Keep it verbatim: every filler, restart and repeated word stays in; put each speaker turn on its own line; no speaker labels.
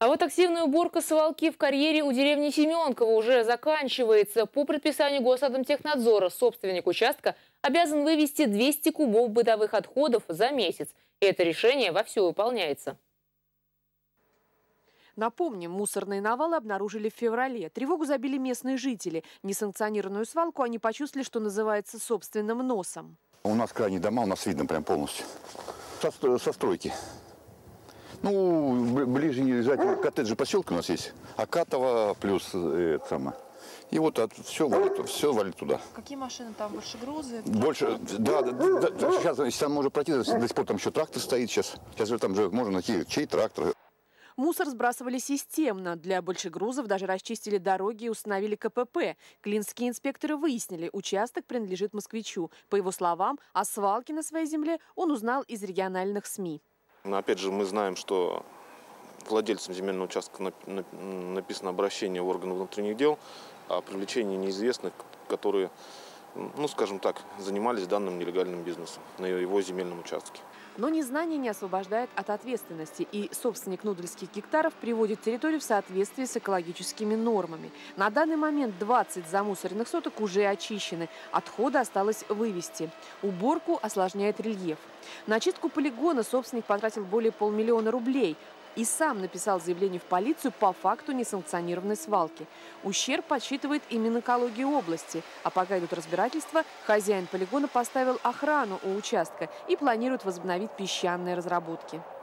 А вот активная уборка свалки в карьере у деревни Семенково уже заканчивается. По предписанию Госатомтехнадзора собственник участка обязан вывести двести кубов бытовых отходов за месяц. И это решение вовсю выполняется.
Напомним, мусорные навалы обнаружили в феврале. Тревогу забили местные жители. Несанкционированную свалку они почувствовали, что называется, собственным носом.
У нас крайние дома, у нас видно прям полностью. Со, со стройки. Ну, ближе не лежать, коттеджи поселка у нас есть. Акатово плюс э, это самое. И вот от, все, валит, все валит туда.
Какие машины там? Больше грузы?
Больше, да, да, да, да. Сейчас, сейчас там можно пройти, до сих пор там еще трактор стоит сейчас. Сейчас же там же можно найти, чей трактор.
Мусор сбрасывали системно. Для большегрузов даже расчистили дороги и установили ка пэ пэ. Клинские инспекторы выяснили, участок принадлежит москвичу. По его словам, о свалке на своей земле он узнал из региональных СМИ.
Но опять же, мы знаем, что владельцам земельного участка написано обращение в органы внутренних дел о привлечении неизвестных, которые, ну скажем так, занимались данным нелегальным бизнесом на его земельном участке.
Но незнание не освобождает от ответственности, и собственник нудельских гектаров приводит территорию в соответствии с экологическими нормами. На данный момент двадцать замусоренных соток уже очищены, отходы осталось вывести. Уборку осложняет рельеф. На очистку полигона собственник потратил более полмиллиона рублей и сам написал заявление в полицию по факту несанкционированной свалки. Ущерб подсчитывает и Минэкология области. А пока идут разбирательства, хозяин полигона поставил охрану у участка и планирует возобновить песчаные разработки.